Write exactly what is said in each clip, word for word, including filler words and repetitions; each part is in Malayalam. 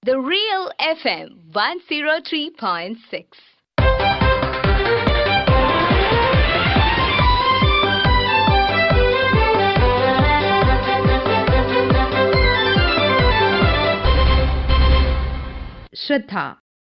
The Real F M one oh three point six. Sradha.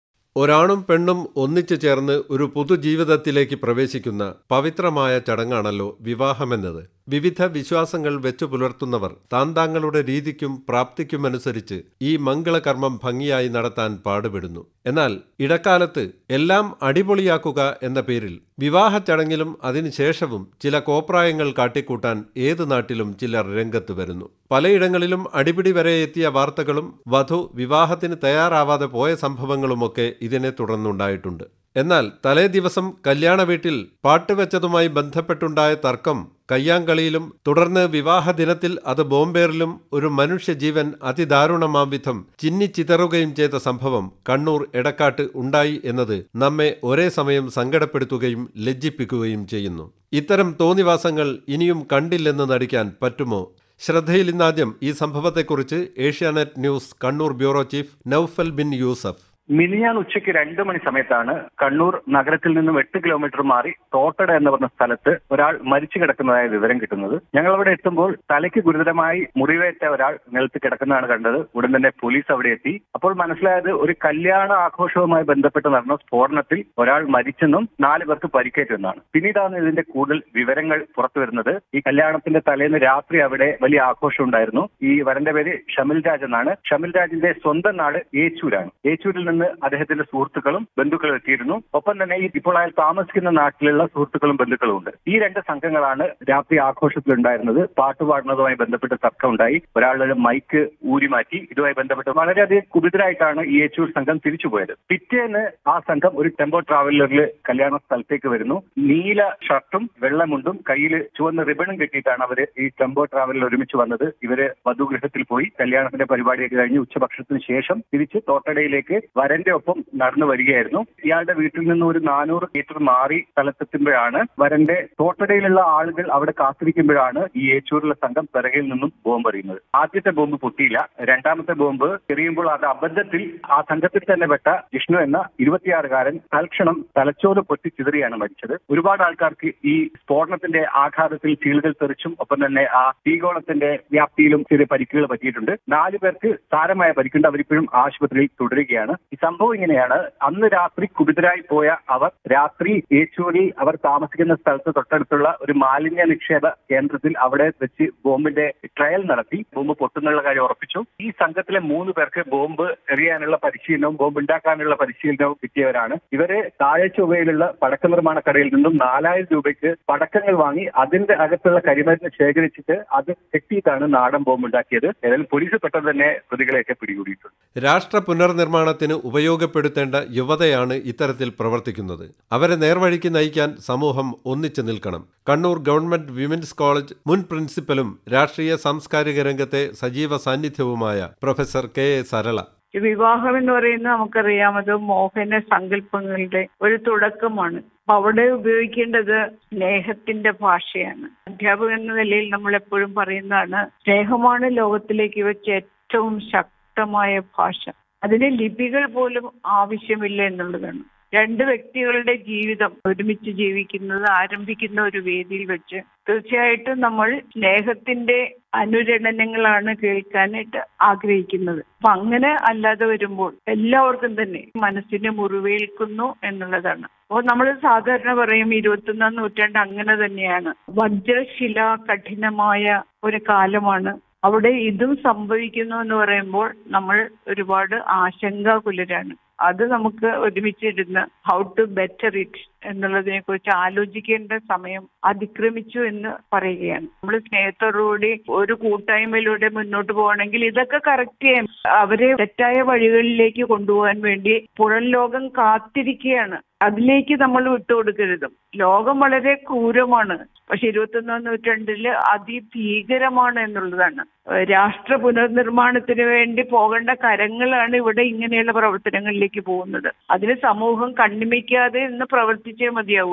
ഒരാണും പെണ്ണും ഒന്നിച്ചു ചേർന്ന് ഒരു പുതുജീവിതത്തിലേക്ക് പ്രവേശിക്കുന്ന പവിത്രമായ ചടങ്ങാണല്ലോ വിവാഹമെന്നത്. വിവിധ വിശ്വാസങ്ങൾ വെച്ചു പുലർത്തുന്നവർ താന്താങ്ങളുടെ രീതിക്കും പ്രാപ്തിക്കുമനുസരിച്ച് ഈ മംഗളകർമ്മം ഭംഗിയായി നടത്താൻ പാടുപെടുന്നു. എന്നാൽ ഇടക്കാലത്ത് എല്ലാം അടിപൊളിയാക്കുക എന്ന പേരിൽ വിവാഹ ചടങ്ങിലും അതിനുശേഷവും ചില കോപ്രായങ്ങൾ കാട്ടിക്കൂട്ടാൻ ഏതു നാട്ടിലും ചിലർ രംഗത്ത് വരുന്നു. പലയിടങ്ങളിലും അടിപിടി വരെ എത്തിയ വാർത്തകളും വധു വിവാഹത്തിന് തയ്യാറാവാതെ പോയ സംഭവങ്ങളുമൊക്കെ ഇതിനെ തുടർന്നുണ്ടായിട്ടുണ്ട്. എന്നാൽ തലേ ദിവസം കല്യാണ വീട്ടിൽ പാട്ടുവെച്ചതുമായി ബന്ധപ്പെട്ടുണ്ടായ തർക്കം കയ്യാങ്കളിയിലും തുടർന്ന് വിവാഹ ദിനത്തിൽ അത് ബോംബേറിലും ഒരു മനുഷ്യജീവൻ അതിദാരുണമാം വിധം ചിന്നിച്ചിതറുകയും ചെയ്ത സംഭവം കണ്ണൂർ എടക്കാട്ട് ഉണ്ടായി എന്നത് നമ്മെ ഒരേ സമയം സങ്കടപ്പെടുത്തുകയും ലജ്ജിപ്പിക്കുകയും ചെയ്യുന്നു. ഇത്തരം തോന്നിവാസങ്ങൾ ഇനിയും കണ്ടില്ലെന്ന് നടിക്കാൻ പറ്റുമോ? ശ്രദ്ധയിൽ ഇന്നാദ്യം ഈ സംഭവത്തെക്കുറിച്ച് Asianet news Kannur bureau chief Noufal bin Yusuf. മിനിഞ്ഞാൻ ഉച്ചയ്ക്ക് രണ്ടു മണി സമയത്താണ് കണ്ണൂർ നഗരത്തിൽ നിന്നും എട്ട് കിലോമീറ്റർ മാറി തോട്ടട എന്ന് പറഞ്ഞ സ്ഥലത്ത് ഒരാൾ മരിച്ചു കിടക്കുന്നതായ വിവരം കിട്ടുന്നത്. ഞങ്ങൾ അവിടെ എത്തുമ്പോൾ തലയ്ക്ക് ഗുരുതരമായി മുറിവേറ്റ ഒരാൾ നിലത്ത് കിടക്കുന്നതാണ് കണ്ടത്. ഉടൻ തന്നെ പോലീസ് അവിടെ എത്തി. അപ്പോൾ മനസ്സിലായത് ഒരു കല്യാണ ആഘോഷവുമായി ബന്ധപ്പെട്ട് നടന്ന സ്ഫോടനത്തിൽ ഒരാൾ മരിച്ചെന്നും നാല് പേർക്ക് പരിക്കേറ്റെന്നാണ്. പിന്നീടാണ് ഇതിന്റെ കൂടുതൽ വിവരങ്ങൾ പുറത്തു വരുന്നത്. ഈ കല്യാണത്തിന്റെ തലേന്ന് രാത്രി അവിടെ വലിയ ആഘോഷം ഉണ്ടായിരുന്നു. ഈ വരന്റെ പേര് ഷമിൽ രാജ് എന്നാണ്. ഷമിൽ രാജിന്റെ സ്വന്തം നാട് ഏച്ചൂരാണ്. ഏച്ചൂരിൽ നിന്ന് അദ്ദേഹത്തിന്റെ സുഹൃത്തുക്കളും ബന്ധുക്കളും എത്തിയിരുന്നു. ഒപ്പം തന്നെ ഇപ്പോൾ അയാൾ താമസിക്കുന്ന നാട്ടിലുള്ള സുഹൃത്തുക്കളും ബന്ധുക്കളും ഉണ്ട്. ഈ രണ്ട് സംഘങ്ങളാണ് രാത്രി ആഘോഷത്തിലുണ്ടായിരുന്നത്. പാട്ടുപാടുന്നതുമായി ബന്ധപ്പെട്ട് തർക്കം ഉണ്ടായി. ഒരാളുടെ മൈക്ക് ഊരിമാറ്റി. ഇതുമായി ബന്ധപ്പെട്ട് വളരെയധികം കുപിതരായിട്ടാണ് ഈ ഏച്ചൂർ സംഘം തിരിച്ചുപോയത്. പിറ്റേന്ന് ആ സംഘം ഒരു ടെമ്പോ ട്രാവലറിൽ കല്യാണ സ്ഥലത്തേക്ക് വരുന്നു. നീല ഷർട്ടും വെള്ളമുണ്ടും കയ്യിൽ ചുവന്ന റിബണും കെട്ടിയിട്ടാണ് അവര് ഈ ടെമ്പോ ട്രാവലറിൽ ഒരുമിച്ച് വന്നത്. ഇവര് വധുഗൃഹത്തിൽ പോയി കല്യാണത്തിന്റെ പരിപാടിയൊക്കെ കഴിഞ്ഞ് ഉച്ചഭക്ഷണത്തിന് ശേഷം തിരിച്ച് തോട്ടടയിലേക്ക് വരന്റെ ഒപ്പം നടന്നു വരികയായിരുന്നു. ഇയാളുടെ വീട്ടിൽ നിന്ന് ഒരു നാനൂറ് മീറ്റർ മാറി സ്ഥലത്തെത്തുമ്പോഴാണ് വരന്റെ തോട്ടടയിലുള്ള ആളുകൾ അവിടെ കാത്തിരിക്കുമ്പോഴാണ് ഈ ഏച്ചൂരിലെ സംഘം പിറകിൽ നിന്നും ബോംബ് എറിയുന്നത്. ആദ്യത്തെ ബോംബ് പൊട്ടിയില്ല. രണ്ടാമത്തെ ബോംബ് എറിയുമ്പോൾ അത് അബദ്ധത്തിൽ ആ സംഘത്തിൽ തന്നെ പെട്ട ജിഷ്ണു എന്ന ഇരുപത്തിയാറുകാരൻ തൽക്ഷണം തലച്ചോറ് പൊട്ടി ചിതറിയാണ് മരിച്ചത്. ഒരുപാട് ആൾക്കാർക്ക് ഈ സ്ഫോടനത്തിന്റെ ആഘാതത്തിൽ ചീളുകൾ തെറിച്ചും ഒപ്പം തന്നെ ആ തീഗോളത്തിന്റെ വ്യാപ്തിയിലും ചെറിയ പരിക്കുകൾ പറ്റിയിട്ടുണ്ട്. നാലു പേർക്ക് സാരമായ പരിക്കുണ്ട്. അവരിപ്പോഴും ആശുപത്രിയിൽ തുടരുകയാണ്. ഈ സംഭവം ഇങ്ങനെയാണ്. അന്ന് രാത്രി കുപിതരായി പോയ അവർ രാത്രി ഏച്ചൂരിൽ അവർ താമസിക്കുന്ന സ്ഥലത്ത് തൊട്ടടുത്തുള്ള ഒരു മാലിന്യ നിക്ഷേപ കേന്ദ്രത്തിൽ അവിടെ വെച്ച് ബോംബിന്റെ ട്രയൽ നടത്തി. ബോംബ് പൊട്ടുന്നുള്ള കാര്യം ഉറപ്പിച്ചു. ഈ സംഘത്തിലെ മൂന്ന് പേർക്ക് ബോംബ് എറിയാനുള്ള പരിശീലനവും ബോംബ് ഉണ്ടാക്കാനുള്ള പരിശീലനവും കിട്ടിയവരാണ്. ഇവര് താഴെ ചൊവ്വയിലുള്ള പടക്ക നിർമ്മാണ കടയിൽ നിന്നും നാലായിരം രൂപയ്ക്ക് പടക്കങ്ങൾ വാങ്ങി അതിന്റെ അകത്തുള്ള കരിമരുന്ന് ശേഖരിച്ചിട്ട് അത് കെട്ടിയിട്ടാണ് നാടൻ ബോംബ് ഉണ്ടാക്കിയത്. ഏതായാലും പോലീസ് പെട്ടെന്ന് തന്നെ പ്രതികളെയൊക്കെ പിടികൂടിയിട്ടുണ്ട്. രാഷ്ട്ര പുനർനിർമ്മാണത്തിന് ഉപയോഗപ്പെടുത്തേണ്ട യുവതയാണ് ഇത്തരത്തിൽ പ്രവർത്തിക്കുന്നത്. അവരെ നേർവഴിക്ക് നയിക്കാൻ സമൂഹം ഒന്നിച്ചു നിൽക്കണം. കണ്ണൂർ ഗവൺമെന്റ് വിമൻസ് കോളേജ് മുൻ പ്രിൻസിപ്പലും രാഷ്ട്രീയ സാംസ്കാരിക രംഗത്തെ സജീവ സാന്നിധ്യവുമായ പ്രൊഫസർ കെ എ സരള. വിവാഹം എന്ന് പറയുന്നത് നമുക്കറിയാം, അത് മോഹന സങ്കല്പങ്ങളുടെ ഒരു തുടക്കമാണ്. അപ്പൊ അവിടെ ഉപയോഗിക്കേണ്ടത് സ്നേഹത്തിന്റെ ഭാഷയാണ്. അധ്യാപകൻ എന്ന നിലയിൽ നമ്മൾ എപ്പോഴും പറയുന്നതാണ്, സ്നേഹമാണ് ലോകത്തിലേക്ക് വെച്ച ഏറ്റവും ശക്തമായ ഭാഷ. അതിന് ലിപികൾ പോലും ആവശ്യമില്ല എന്നുള്ളതാണ്. രണ്ട് വ്യക്തികളുടെ ജീവിതം ഒരുമിച്ച് ജീവിക്കുന്നത് ആരംഭിക്കുന്ന ഒരു വേദിയിൽ വെച്ച് തീർച്ചയായിട്ടും നമ്മൾ സ്നേഹത്തിന്റെ അനുരണനങ്ങളാണ് കേൾക്കാനായിട്ട് ആഗ്രഹിക്കുന്നത്. അപ്പൊ അങ്ങനെ അല്ലാതെ വരുമ്പോൾ എല്ലാവർക്കും തന്നെ മനസ്സിന് മുറിവേൽക്കുന്നു എന്നുള്ളതാണ്. അപ്പോൾ നമ്മൾ സാധാരണ പറയും ഇരുപത്തൊന്നാം നൂറ്റാണ്ട് അങ്ങനെ തന്നെയാണ്. വജ്രശില കഠിനമായ ഒരു കാലമാണ്. അവിടെ ഇതും സംഭവിക്കുന്നു എന്ന് പറയുമ്പോൾ നമ്മൾ ഒരുപാട് ആശങ്കാകുലരാണ്. അത് നമുക്ക് ഒരുമിച്ചിരുന്ന് ഹൗ ടു ബെറ്റർ ഇറ്റ് എന്നുള്ളതിനെ കുറിച്ച് ആലോചിക്കേണ്ട സമയം അതിക്രമിച്ചു എന്ന് പറയുകയാണ്. നമ്മൾ സ്നേഹത്തോടുകൂടി ഒരു കൂട്ടായ്മയിലൂടെ മുന്നോട്ട് പോകണമെങ്കിൽ ഇതൊക്കെ കറക്റ്റ് ചെയ്യാൻ, അവരെ തെറ്റായ വഴികളിലേക്ക് കൊണ്ടുപോകാൻ വേണ്ടി പുറം ലോകം കാത്തിരിക്കുകയാണ്. അതിലേക്ക് നമ്മൾ വിട്ടുകൊടുക്കരുത്. ലോകം വളരെ ക്രൂരമാണ്, പക്ഷെ ഇരുപത്തൊന്നാം നൂറ്റാണ്ടില് അതിഭീകരമാണ് എന്നുള്ളതാണ്. രാഷ്ട്ര പുനർനിർമ്മാണത്തിന് വേണ്ടി പോകേണ്ട കരങ്ങളാണ് ഇവിടെ ഇങ്ങനെയുള്ള പ്രവർത്തനങ്ങളിലേക്ക് പോകുന്നത്. അതിന് സമൂഹം കണ്ണിമയ്ക്കാതെ ഇന്ന് പ്രവർത്തിച്ചേ മതിയാവും.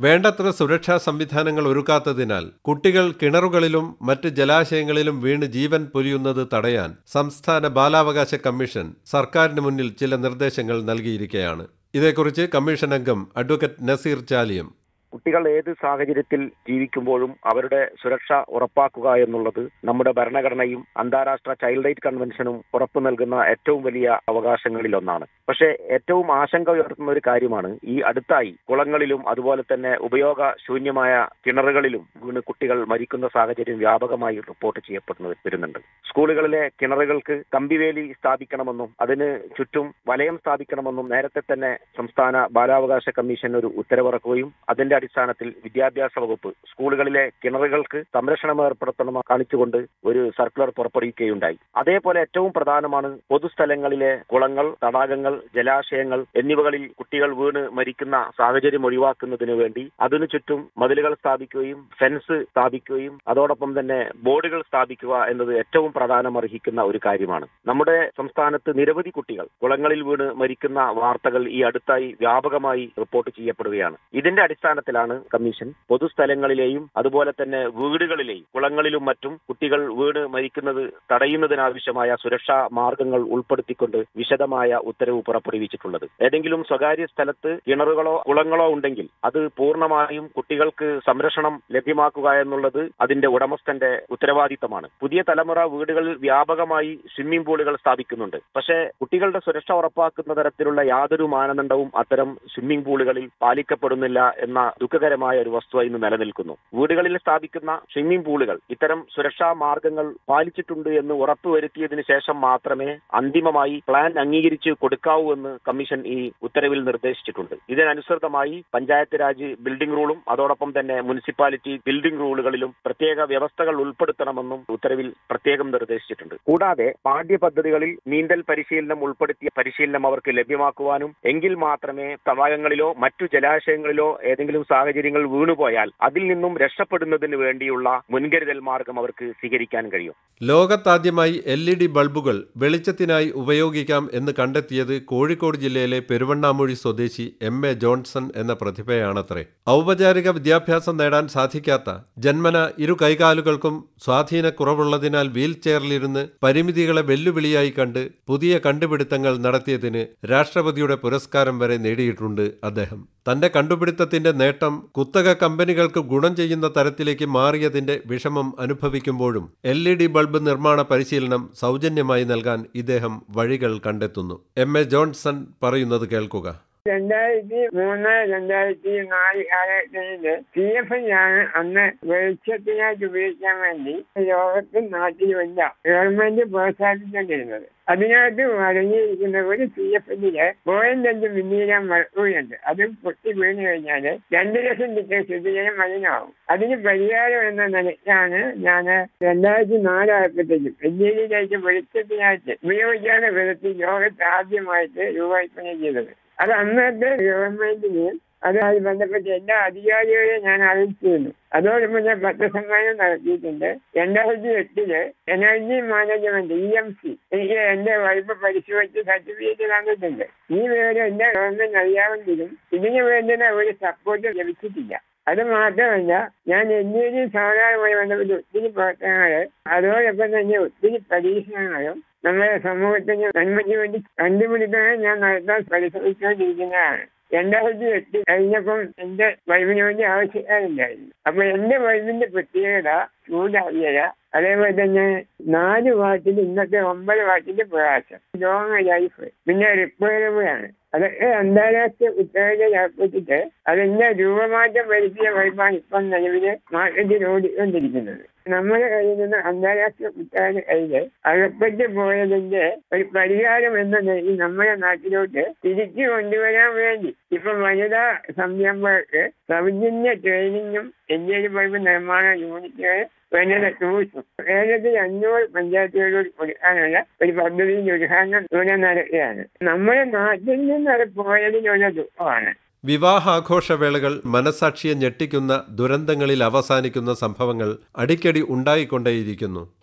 വേണ്ടത്ര സുരക്ഷാ സംവിധാനങ്ങൾ ഒരുക്കാത്തതിനാൽ കുട്ടികൾ കിണറുകളിലും മറ്റ് ജലാശയങ്ങളിലും വീണ് ജീവൻ പൊലിയുന്നത് തടയാൻ സംസ്ഥാന ബാലാവകാശ കമ്മീഷൻ സർക്കാരിന് മുന്നിൽ ചില നിർദ്ദേശങ്ങൾ നൽകിയിരിക്കുകയാണ്. ഇതേക്കുറിച്ച് കമ്മീഷൻ അംഗം അഡ്വക്കേറ്റ് നസീർ ചാലിയം. കുട്ടികൾ ഏത് സാഹചര്യത്തിൽ ജീവിക്കുമ്പോഴും അവരുടെ സുരക്ഷ ഉറപ്പാക്കുക എന്നുള്ളത് നമ്മുടെ ഭരണഘടനയും അന്താരാഷ്ട്ര ചൈൽഡ് റൈറ്റ് കൺവെൻഷനും ഉറപ്പു നൽകുന്ന ഏറ്റവും വലിയ അവകാശങ്ങളിൽ ഒന്നാണ്. പക്ഷേ ഏറ്റവും ആശങ്ക ഉയർത്തുന്ന ഒരു കാര്യമാണ് ഈ അടുത്തായി കുളങ്ങളിലും അതുപോലെ തന്നെ ഉപയോഗ ശൂന്യമായ കിണറുകളിലും വീണ് കുട്ടികൾ മരിക്കുന്ന സാഹചര്യം വ്യാപകമായി റിപ്പോർട്ട് ചെയ്യപ്പെടുന്നത് വരുന്നുണ്ട്. സ്കൂളുകളിലെ കിണറുകൾക്ക് കമ്പിവേലി സ്ഥാപിക്കണമെന്നും അതിന് ചുറ്റും വലയം സ്ഥാപിക്കണമെന്നും നേരത്തെ തന്നെ സംസ്ഥാന ബാലാവകാശ കമ്മീഷൻ ഒരു ഉത്തരവിറക്കുകയും അതിന്റെ അടിസ്ഥാനത്തിൽ വിദ്യാഭ്യാസ വകുപ്പ് സ്കൂളുകളിലെ കിണറുകൾക്ക് സംരക്ഷണം ഏർപ്പെടുത്തണമെന്ന് കാണിച്ചുകൊണ്ട് ഒരു സർക്കുലർ പുറപ്പെടുവിക്കുകയുണ്ടായി. അതേപോലെ ഏറ്റവും പ്രധാനമാണ് പൊതുസ്ഥലങ്ങളിലെ കുളങ്ങൾ, തടാകങ്ങൾ, ജലാശയങ്ങൾ എന്നിവകളിൽ കുട്ടികൾ വീണ് മരിക്കുന്ന സാഹചര്യം ഒഴിവാക്കുന്നതിന് വേണ്ടി അതിനു ചുറ്റും മതിലുകൾ സ്ഥാപിക്കുകയും ഫെൻസ് സ്ഥാപിക്കുകയും അതോടൊപ്പം തന്നെ ബോർഡുകൾ സ്ഥാപിക്കുക എന്നത് ഏറ്റവും പ്രാധാന്യമർഹിക്കുന്ന ഒരു കാര്യമാണ്. നമ്മുടെ സംസ്ഥാനത്ത് നിരവധി കുട്ടികൾ കുളങ്ങളിൽ വീണ് മരിക്കുന്ന വാർത്തകൾ ഈ അടുത്തായി വ്യാപകമായി റിപ്പോർട്ട് ചെയ്യപ്പെടുകയാണ്. ഇതിന്റെ അടിസ്ഥാനത്തിൽ ാണ് കമ്മീഷൻ പൊതുസ്ഥലങ്ങളിലെയും അതുപോലെ തന്നെ വീടുകളിലെയും കുളങ്ങളിലും മറ്റും കുട്ടികൾ വീണ് മരിക്കുന്നത് തടയുന്നതിനാവശ്യമായ സുരക്ഷാ മാർഗങ്ങൾ ഉൾപ്പെടുത്തിക്കൊണ്ട് വിശദമായ ഉത്തരവ് പുറപ്പെടുവിച്ചിട്ടുള്ളത്. ഏതെങ്കിലും സ്വകാര്യ സ്ഥലത്ത് കിണറുകളോ കുളങ്ങളോ ഉണ്ടെങ്കിൽ അത് പൂർണ്ണമായും കുട്ടികൾക്ക് സംരക്ഷണം ലഭ്യമാക്കുക എന്നുള്ളത് അതിന്റെ ഉടമസ്ഥന്റെ ഉത്തരവാദിത്തമാണ്. പുതിയ തലമുറ വീടുകളിൽ വ്യാപകമായി സ്വിമ്മിംഗ് പൂളുകൾ സ്ഥാപിക്കുന്നുണ്ട്. പക്ഷേ കുട്ടികളുടെ സുരക്ഷ ഉറപ്പാക്കുന്ന തരത്തിലുള്ള യാതൊരു മാനദണ്ഡവും അത്തരം സ്വിമ്മിംഗ് പൂളുകളിൽ പാലിക്കപ്പെടുന്നില്ല എന്ന ദുഃഖകരമായ ഒരു വസ്തുത ഇന്ന് നിലനിൽക്കുന്നു. വീടുകളിൽ സ്ഥാപിക്കുന്ന സ്വിമ്മിംഗ് പൂളുകൾ ഇത്തരം സുരക്ഷാ മാർഗങ്ങൾ പാലിച്ചിട്ടുണ്ട് എന്ന് ഉറപ്പുവരുത്തിയതിനു ശേഷം മാത്രമേ അന്തിമമായി പ്ലാൻ അംഗീകരിച്ച് കൊടുക്കാവൂ എന്ന് കമ്മീഷൻ ഈ ഉത്തരവിൽ നിർദ്ദേശിച്ചിട്ടുണ്ട്. ഇതിനനുസൃതമായി പഞ്ചായത്ത് രാജ് ബിൽഡിംഗ് റൂളും അതോടൊപ്പം തന്നെ മുനിസിപ്പാലിറ്റി ബിൽഡിംഗ് റൂളുകളിലും പ്രത്യേക വ്യവസ്ഥകൾ ഉൾപ്പെടുത്തണമെന്നും ഉത്തരവിൽ പ്രത്യേകം നിർദ്ദേശിച്ചിട്ടുണ്ട്. കൂടാതെ പാഠ്യപദ്ധതികളിൽ നീന്തൽ പരിശീലനം ഉൾപ്പെടുത്തിയ പരിശീലനം അവർക്ക് ലഭ്യമാക്കുവാനും എങ്കിൽ മാത്രമേ തടാകങ്ങളിലോ മറ്റു ജലാശയങ്ങളിലോ ഏതെങ്കിലും സാഹചര്യങ്ങൾ വീണുപോയാൽ അതിൽ നിന്നും രക്ഷപ്പെടുന്നതിന് വേണ്ടിയുള്ള മുൻകരുതൽ മാർഗം അവർക്ക് സ്വീകരിക്കാൻ കഴിയും. ലോകത്താദ്യമായി എൽ ഇ ഡി ബൾബുകൾ വെളിച്ചത്തിനായി ഉപയോഗിക്കാം എന്ന് കണ്ടെത്തിയത് കോഴിക്കോട് ജില്ലയിലെ പെരുവണ്ണാമൂഴി സ്വദേശി എം എ ജോൺസൺ എന്ന പ്രതിഭയാണത്രേ. ഔപചാരിക വിദ്യാഭ്യാസം നേടാൻ സാധിക്കാത്ത ജന്മന ഇരു കൈകാലുകൾക്കും സ്വാധീനക്കുറവുള്ളതിനാൽ വീൽ ചെയറിലിരുന്ന് പരിമിതികളെ വെല്ലുവിളിയായി കണ്ട് പുതിയ കണ്ടുപിടുത്തങ്ങൾ നടത്തിയതിന് രാഷ്ട്രപതിയുടെ പുരസ്കാരം വരെ നേടിയിട്ടുണ്ട് അദ്ദേഹം. തന്റെ കണ്ടുപിടുത്തത്തിന്റെ നേട്ടം കുത്തക കമ്പനികൾക്ക് ഗുണം ചെയ്യുന്ന തരത്തിലേക്ക് മാറിയതിന്റെ വിഷമം അനുഭവിക്കുമ്പോഴും എൽ ഇ ഡി ബൾബ് നിർമ്മാണ പരിശീലനം സൗജന്യമായി നൽകാൻ ഇദ്ദേഹം വഴികൾ കണ്ടെത്തുന്നു. എം എ ജോൺസൺ പറയുന്നത് കേൾക്കുക. രണ്ടായിരത്തി മൂന്ന് രണ്ടായിരത്തി നാല് കാലഘട്ടത്തില് സി എഫ് ഞാൻ അന്ന് വെളിച്ചത്തിനായിട്ട് ഉപയോഗിക്കാൻ വേണ്ടി ലോകത്തും നാട്ടിലുമെല്ലാം ഗവൺമെന്റ് പ്രോത്സാഹിപ്പിച്ചുകൊണ്ടിരുന്നത്. അതിനകത്ത് അടങ്ങിയിരിക്കുന്ന ഒരു സി എഫ് എല്ലില് പോയിന്റ് അഞ്ച് മില്ലിഗ്രാം മർക്കൂറിയുണ്ട്. അത് പൊട്ടി വീണ് കഴിഞ്ഞാല് രണ്ട് ലക്ഷം ലിറ്റർ ശുദ്ധജലം മലിനമാവും. അതിന് പരിഹാരം എന്ന നിലയ്ക്കാണ് ഞാൻ രണ്ടായിരത്തി നാലായപ്പോഴത്തേക്കും എൽ ഇ ഡി ലൈറ്റ് വെളിച്ചത്തിനായിട്ട് ഉപയോഗിക്കാത്ത വിധത്തിൽ ലോകത്ത് ആദ്യമായിട്ട് രൂപകൽപ്പന ചെയ്തത്. അത് അന്നത്തെ ഗവൺമെന്റിന് അതുമായി ബന്ധപ്പെട്ട എല്ലാ അധികാരികളെയും ഞാൻ അറിയിച്ചിരുന്നു. അതോടൊപ്പം ഞാൻ പത്രസമ്മേളനം നടത്തിയിട്ടുണ്ട്. രണ്ടായിരത്തി എട്ടില് energy management E M C എനിക്ക് എന്റെ വൈഫ് പരിശോധിച്ച് സർട്ടിഫിക്കറ്റ് തന്നിട്ടുണ്ട്. ഈ വിവരം എല്ലാ ഗവൺമെന്റ് അറിയാമെങ്കിലും ഇതിനു വേണ്ടുന്ന ഒരു സപ്പോർട്ട് ലഭിച്ചിട്ടില്ല. അത് മാത്രമല്ല, ഞാൻ എൻ ഇ ഡി സാധാരണമായി ബന്ധപ്പെട്ട് ഒത്തിരി പ്രവർത്തനങ്ങൾ അതോടൊപ്പം തന്നെ ഒത്തിരി പരീക്ഷണങ്ങളും നമ്മുടെ സമൂഹത്തിന് നന്മയ്ക്ക് വേണ്ടി കണ്ടുപിടിക്കാൻ ഞാൻ നടത്താൻ പരിശ്രമിച്ചുകൊണ്ടിരിക്കുന്നതാണ്. രണ്ടായിരത്തി എട്ട് കഴിഞ്ഞപ്പം എന്റെ വൈഫിന് വേണ്ടി ആവശ്യക്കാരുണ്ടായിരുന്നു. അപ്പൊ എന്റെ വൈഫിന്റെ പ്രത്യേകത ചൂടാവിയല, അതേപോലെ തന്നെ നാല് വാട്ടിൽ ഇന്നത്തെ ഒമ്പത് വാട്ടിന്റെ പ്രകാശം, ലോങ് ലൈഫ്, പിന്നെ റിപ്പയറബിൾ ആണ്. അതൊക്കെ അന്താരാഷ്ട്ര ഉത്തരവിൽ ഏർപ്പെട്ടിട്ട് അതിന്റെ രൂപമാറ്റം വരുത്തിയ വൈഫാണ് ഇപ്പം നിലവില് മാർക്കറ്റിൽ ഓടിക്കൊണ്ടിരിക്കുന്നത്. നമ്മുടെ കയ്യിൽ നിന്ന് അന്താരാഷ്ട്ര കുറ്റവാളികളുടെ കയ്യില് അകപ്പെട്ട് പോയതിന്റെ ഒരു പരിഹാരം എന്ന നിലയിൽ നമ്മുടെ നാട്ടിലോട്ട് തിരിച്ചു കൊണ്ടുവരാൻ വേണ്ടി ഇപ്പം വനിതാ സംരംഭകർക്ക് സൗജന്യ ട്രെയിനിങ്ങും എൽ ഇ ഡി ബൾബ് നിർമ്മാണ യൂണിറ്റുകൾ വേണ്ട ടൂൾസും കേരളത്തിൽ അഞ്ഞൂറ് പഞ്ചായത്തുകളോട് കൊടുക്കാനുള്ള ഒരു പദ്ധതിയുടെ ഉദ്ഘാടനം ഇവിടെ നടക്കുകയാണ്. നമ്മുടെ നാട്ടിൽ നിന്ന് അത് പോയതിനുള്ള ദുഃഖമാണ്. വിവാഹാഘോഷവേളകൾ മനസാക്ഷിയെ ഞെട്ടിക്കുന്ന ദുരന്തങ്ങളിൽ അവസാനിക്കുന്ന സംഭവങ്ങൾ അടിക്കടി ഉണ്ടായിക്കൊണ്ടേയിരിക്കുന്നു.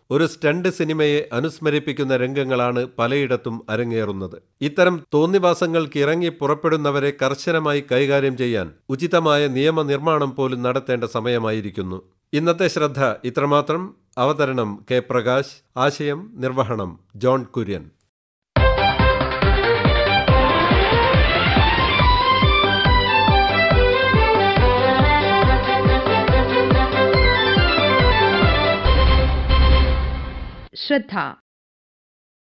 ഒരു സ്റ്റണ്ട് സിനിമയെ അനുസ്മരിപ്പിക്കുന്ന രംഗങ്ങളാണ് പലയിടത്തും അരങ്ങേറുന്നത്. ഇത്തരം തോന്നിവാസങ്ങൾക്ക് ഇറങ്ങി പുറപ്പെടുന്നവരെ കർശനമായി കൈകാര്യം ചെയ്യാൻ ഉചിതമായ നിയമനിർമ്മാണം പോലും നടത്തേണ്ട സമയമായിരിക്കുന്നു. ഇന്നത്തെ ശ്രദ്ധ ഇത്രമാത്രം. അവതരണം കെ പ്രകാശ്. ആശയം നിർവഹണം ജോൺ കുര്യൻ. Sradha.